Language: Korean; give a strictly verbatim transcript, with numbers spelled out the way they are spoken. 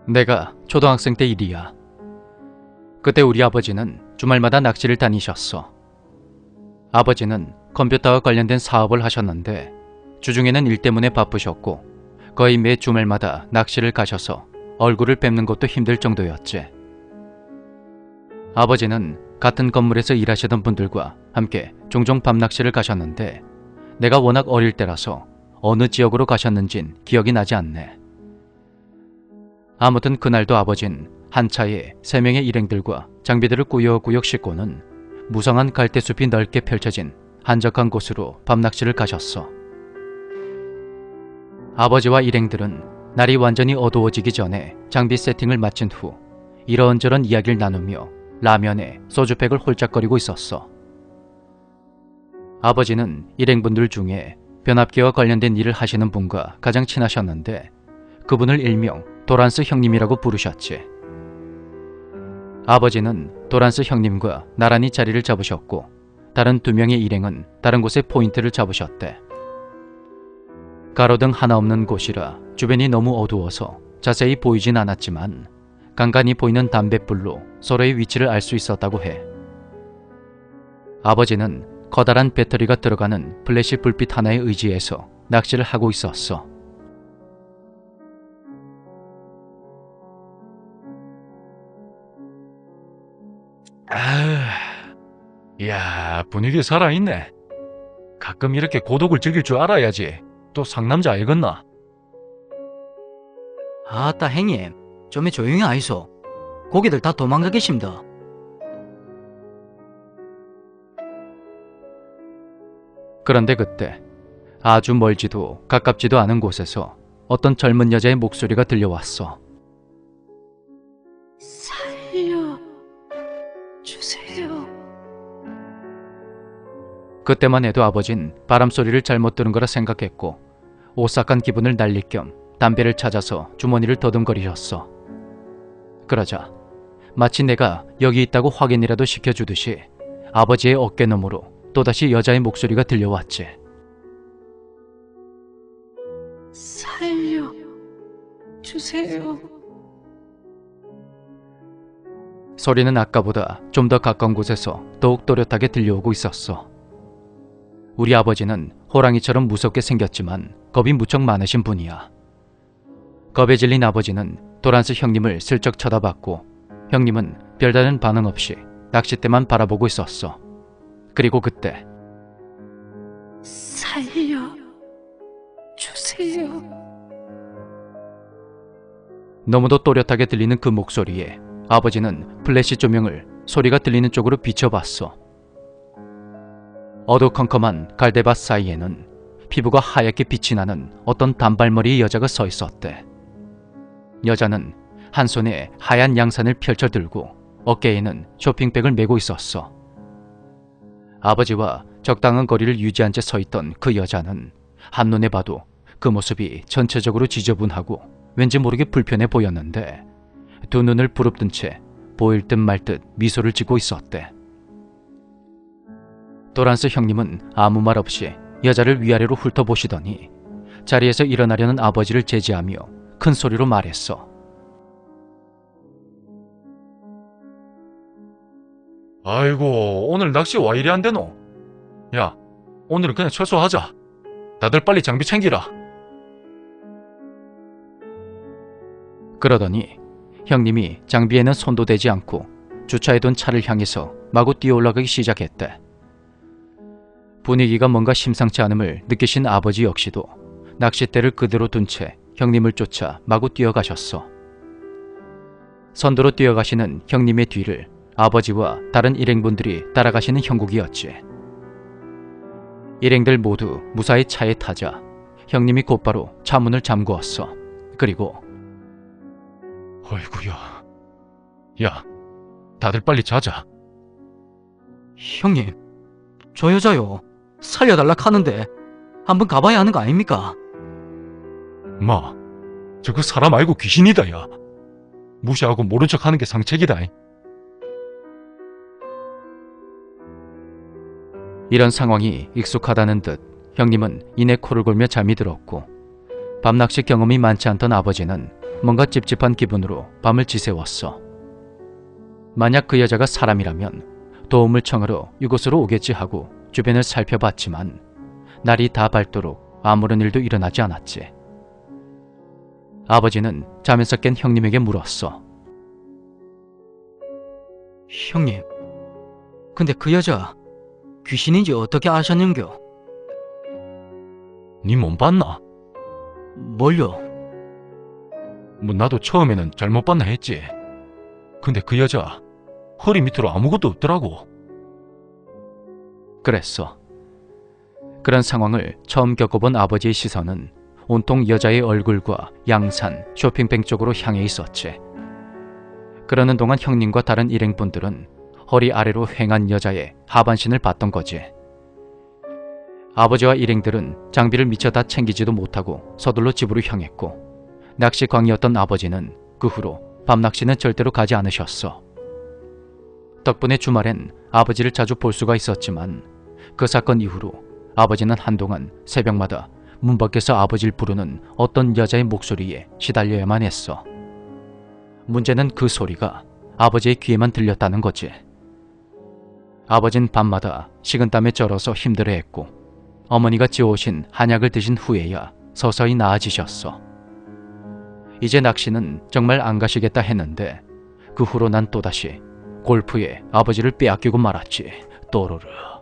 내가 초등학생 때 일이야. 그때 우리 아버지는 주말마다 낚시를 다니셨어. 아버지는 컴퓨터와 관련된 사업을 하셨는데 주중에는 일 때문에 바쁘셨고 거의 매 주말마다 낚시를 가셔서 얼굴을 뵙는 것도 힘들 정도였지. 아버지는 같은 건물에서 일하시던 분들과 함께 종종 밤낚시를 가셨는데 내가 워낙 어릴 때라서 어느 지역으로 가셨는진 기억이 나지 않네. 아무튼 그날도 아버진 한 차에 세 명의 일행들과 장비들을 꾸역꾸역 싣고는 무성한 갈대숲이 넓게 펼쳐진 한적한 곳으로 밤낚시를 가셨어. 아버지와 일행들은 날이 완전히 어두워지기 전에 장비 세팅을 마친 후 이런저런 이야기를 나누며 라면에 소주팩을 홀짝거리고 있었어. 아버지는 일행분들 중에 변압기와 관련된 일을 하시는 분과 가장 친하셨는데 그분을 일명 도란스 형님이라고 부르셨지. 아버지는 도란스 형님과 나란히 자리를 잡으셨고 다른 두 명의 일행은 다른 곳에 포인트를 잡으셨대. 가로등 하나 없는 곳이라 주변이 너무 어두워서 자세히 보이진 않았지만 간간히 보이는 담뱃불로 서로의 위치를 알 수 있었다고 해. 아버지는 커다란 배터리가 들어가는 플래시 불빛 하나에 의지해서 낚시를 하고 있었어. 아, 이야, 분위기 살아있네. 가끔 이렇게 고독을 즐길 줄 알아야지. 또 상남자 알겠나? 아따 행님, 좀 조용히 하이소. 고기들 다 도망가 계십니다. 그런데 그때 아주 멀지도 가깝지도 않은 곳에서 어떤 젊은 여자의 목소리가 들려왔어. 살려주세요. 그때만 해도 아버진 바람소리를 잘못 들은 거라 생각했고 오싹한 기분을 날릴 겸 담배를 찾아서 주머니를 더듬거리셨어. 그러자 마치 내가 여기 있다고 확인이라도 시켜주듯이 아버지의 어깨너머로 또다시 여자의 목소리가 들려왔지. 살려주세요. 소리는 아까보다 좀 더 가까운 곳에서 더욱 또렷하게 들려오고 있었어. 우리 아버지는 호랑이처럼 무섭게 생겼지만 겁이 무척 많으신 분이야. 겁에 질린 아버지는 도란스 형님을 슬쩍 쳐다봤고 형님은 별다른 반응 없이 낚싯대만 바라보고 있었어. 그리고 그때 살려주세요. 너무도 또렷하게 들리는 그 목소리에 아버지는 플래시 조명을 소리가 들리는 쪽으로 비춰봤어. 어두컴컴한 갈대밭 사이에는 피부가 하얗게 빛이 나는 어떤 단발머리의 여자가 서 있었대. 여자는 한 손에 하얀 양산을 펼쳐 들고 어깨에는 쇼핑백을 메고 있었어. 아버지와 적당한 거리를 유지한 채 서 있던 그 여자는 한눈에 봐도 그 모습이 전체적으로 지저분하고 왠지 모르게 불편해 보였는데 두 눈을 부릅뜬 채 보일 듯 말 듯 미소를 짓고 있었대. 도란스 형님은 아무 말 없이 여자를 위아래로 훑어보시더니 자리에서 일어나려는 아버지를 제지하며 큰 소리로 말했어. 아이고, 오늘 낚시 와 이리 안 되노? 야, 오늘은 그냥 철수하자. 다들 빨리 장비 챙기라. 그러더니 형님이 장비에는 손도 대지 않고 주차해둔 차를 향해서 마구 뛰어올라가기 시작했대. 분위기가 뭔가 심상치 않음을 느끼신 아버지 역시도 낚싯대를 그대로 둔 채 형님을 쫓아 마구 뛰어가셨어. 선두로 뛰어가시는 형님의 뒤를 아버지와 다른 일행분들이 따라가시는 형국이었지. 일행들 모두 무사히 차에 타자 형님이 곧바로 차문을 잠그었어. 그리고 어이구야. 야, 다들 빨리 자자. 형님, 저 여자요. 살려달라 하는데 한번 가봐야 하는 거 아닙니까? 마, 저거 사람 아니고 귀신이다, 야. 무시하고 모른 척 하는 게 상책이다. 이런 상황이 익숙하다는 듯 형님은 이내 코를 골며 잠이 들었고 밤낚시 경험이 많지 않던 아버지는 뭔가 찝찝한 기분으로 밤을 지새웠어. 만약 그 여자가 사람이라면 도움을 청하러 이곳으로 오겠지 하고 주변을 살펴봤지만 날이 다 밝도록 아무런 일도 일어나지 않았지. 아버지는 잠에서 깬 형님에게 물었어. 형님, 근데 그 여자 귀신인지 어떻게 아셨는겨? 네 몸 봤나? 뭘요? 뭐 나도 처음에는 잘못 봤나 했지. 근데 그 여자 허리 밑으로 아무것도 없더라고. 그랬어. 그런 상황을 처음 겪어본 아버지의 시선은 온통 여자의 얼굴과 양산, 쇼핑백 쪽으로 향해 있었지. 그러는 동안 형님과 다른 일행분들은 허리 아래로 횡한 여자의 하반신을 봤던 거지. 아버지와 일행들은 장비를 미처 다 챙기지도 못하고 서둘러 집으로 향했고, 낚시광이었던 아버지는 그 후로 밤낚시는 절대로 가지 않으셨어. 덕분에 주말엔 아버지를 자주 볼 수가 있었지만 그 사건 이후로 아버지는 한동안 새벽마다 문 밖에서 아버지를 부르는 어떤 여자의 목소리에 시달려야만 했어. 문제는 그 소리가 아버지의 귀에만 들렸다는 거지. 아버진 밤마다 식은땀에 쩔어서 힘들어했고 어머니가 지어오신 한약을 드신 후에야 서서히 나아지셨어. 이제 낚시는 정말 안 가시겠다 했는데 그 후로 난 또다시 골프에 아버지를 빼앗기고 말았지. 또르르.